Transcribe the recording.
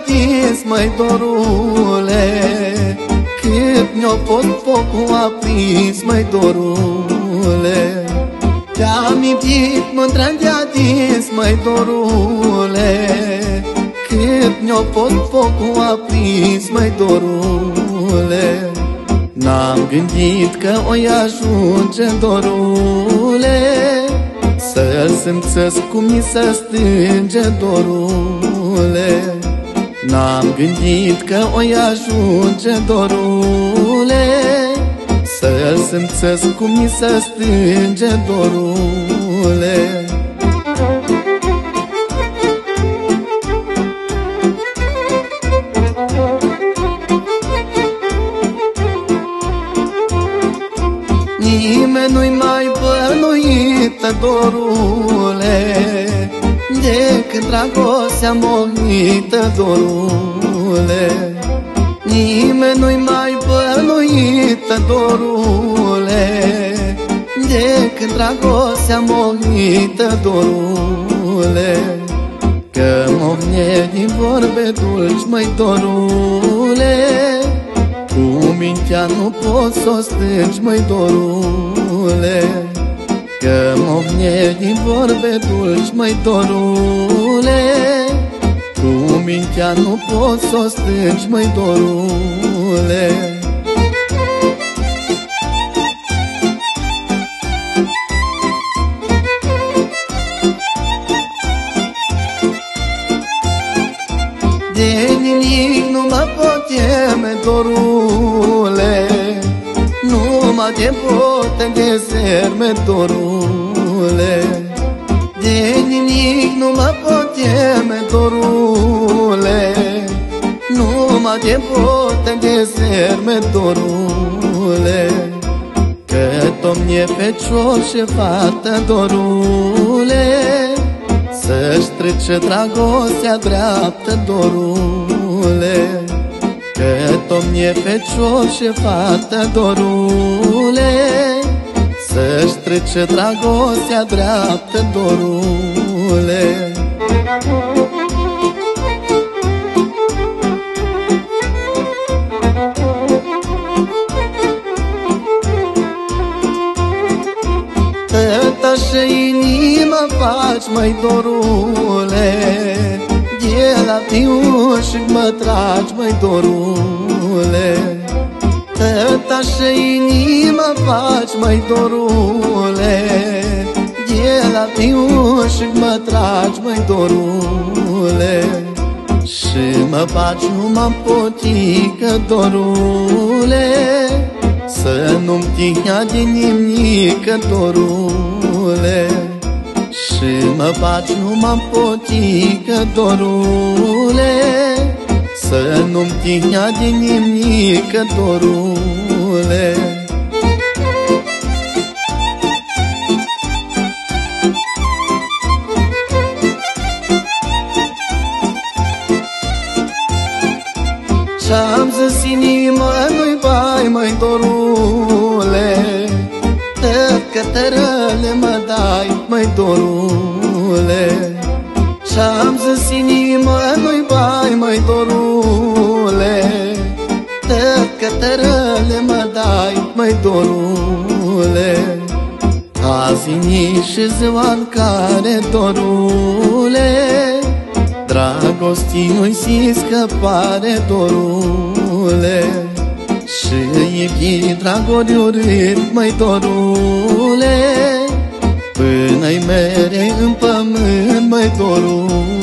atins, măi dorule, cât mi-a fost focul aprins, măi dorule. Te-am iubit mândră de atins, măi dorule, cât mi-a fost focul aprins, măi dorule. N-am gândit că o-i ajunge, dorule, să-l simțesc cum mi se stânge, dorule. N-am gândit că o-i ajunge, dorule, să-l simțesc cum mi se stânge, dorule. Nimeni nu-i mai bănuită, dorule, decât dragostea mognită, dorule. Nimeni nu-i mai bănuită, dorule, decât dragostea mognită, dorule. Că mognie din vorbe dulci, măi dorule, cu mintea nu poți s-o stângi, măi dorule. Că mognie din vorbe dulci, măi dorule, cu mintea nu poți s-o stângi, măi dorule. De nimic nu mă pot teme, dorule, numai de bote de serme, dorule. De nimic nu mă pot teme, dorule, numai de bote de serme, dorule. Că domnie fecior și fată, dorule, să-și trece dragostea dreaptă, dorule. Că domnie fecior și fată, dorule, să-și trece dragostea dreaptă, dorule. Tăta și inima faci, măi dorule, de la piuș mă tragi, măi dorule. Tăta și inima faci, măi dorule, de la piuș mă tragi, măi dorule. Și mă bagi numai potică, dorule, să nu-mi tihea din nimică, dorule. Și mă bagi numai potică, dorule, să nu-mi tihea din nimică, dorule. Ce-am zis inima nu-i bai, măi dorule, tot cătărăle mă dai, măi dorule. Ce-am zis inima nu-i bai, măi dorule, tot cătărăle mă dai, măi dorule. Azi ni și ziua-n care, dorule, dragostii nu-i si scăpare, dorule. Și iubi dragori urât, măi dorule, până-i mere în pământ, măi dorule.